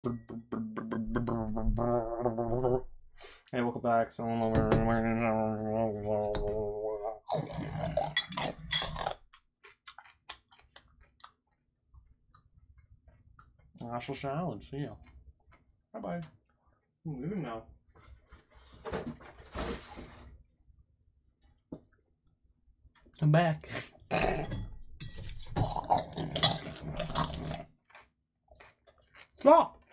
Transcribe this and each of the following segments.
Hey, welcome back. I shall challenge. See ya. Bye bye. I'm leaving now. I'm back. Stop!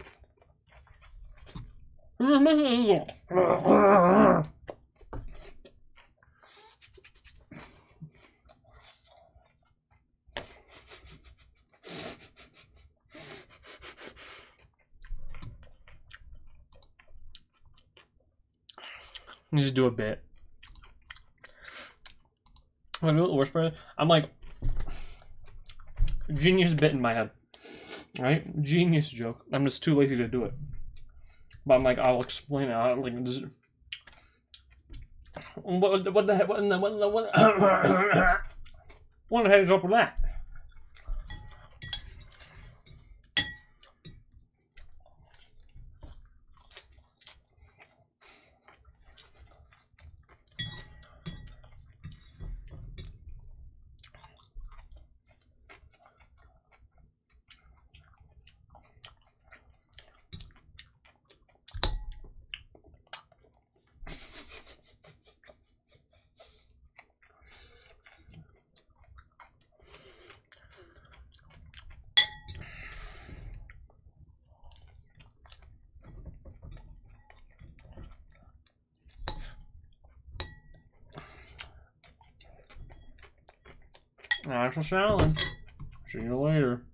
This is missing. You just do a bit. I know what the worst part is? I'm like, genius bit in my head. Right? Genius joke. I'm just too lazy to do it. But I'm like, I'll explain it. I'll, like, just, what the heck? What the heck is up with that? Actual challenge. See you later.